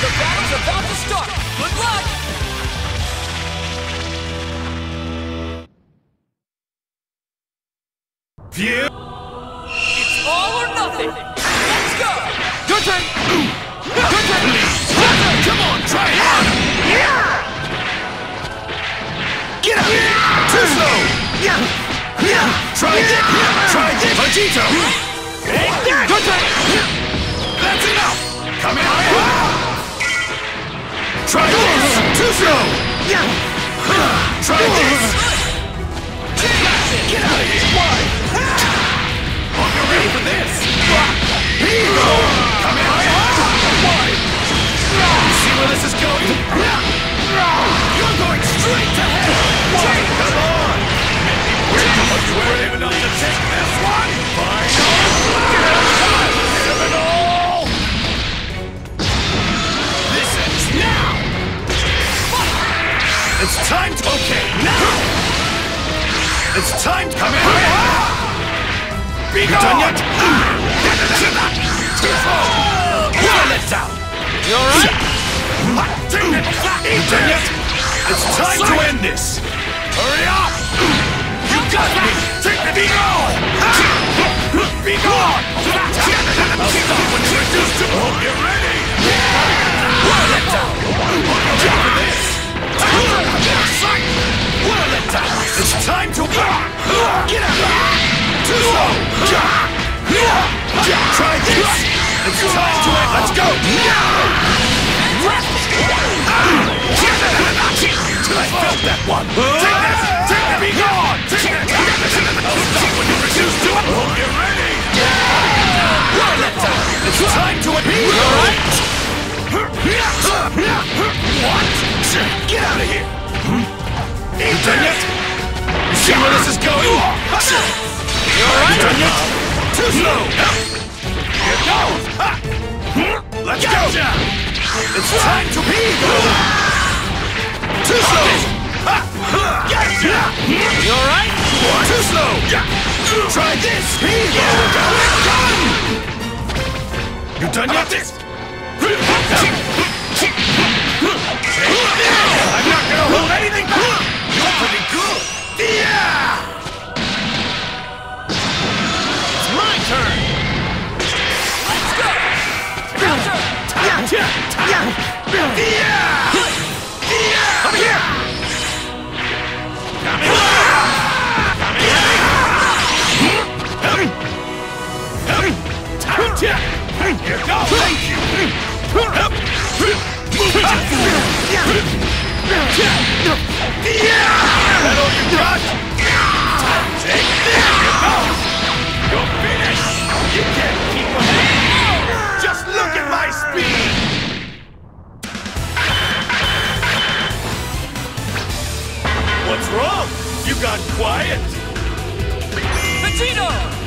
The battle's about to start! Good luck! Phew! It's all or nothing! Let's go! Your turn! Your turn! Come on, try it! Get up! Too slow! Try it! Try it! Vegito! Your turn! That's enough! Come in! Try this! Too slow! Try this! Get out of here! Why? Hope you're ready for this! Here you go! Come in! Why? See where this is going? You're going straight to hell! Why? Come on! Are you brave enough to take this one? Final! This ends now! It's time to... Okay, now! It's time to come in! Be gone! Done yet? Pull it down! You alright? You done yet? It's time to end this! Hurry up! You got me! Be gone! Be gone! I'll stop when you reduce to... Hope you're ready! Pull it down! Get for this! Pull it down! It's time to... Get out! Too slow! Try this! It's time to end! Let's go! I felt that one! Take this! Take it! Be gone! Take it! I'll stop when you reduce to it! Hope you're ready! Roll it down! It's time to end! Alright? What? Get out of here! You done yet? You see where this is going? You alright? Done yet? Too slow! Here goes! Let's go! It's time to be! Too slow! You alright? Too slow! Try this! You done yet? I'm not gonna hold anything! You're pretty good! Yeah! It's my turn! Let's go! Counter! Come here! Come here! Here goes! Thank you! That all you got? Take this! Here goes! You're finished! You can't keep ahead! Just look at my speed! What's wrong? You got quiet? Vegito!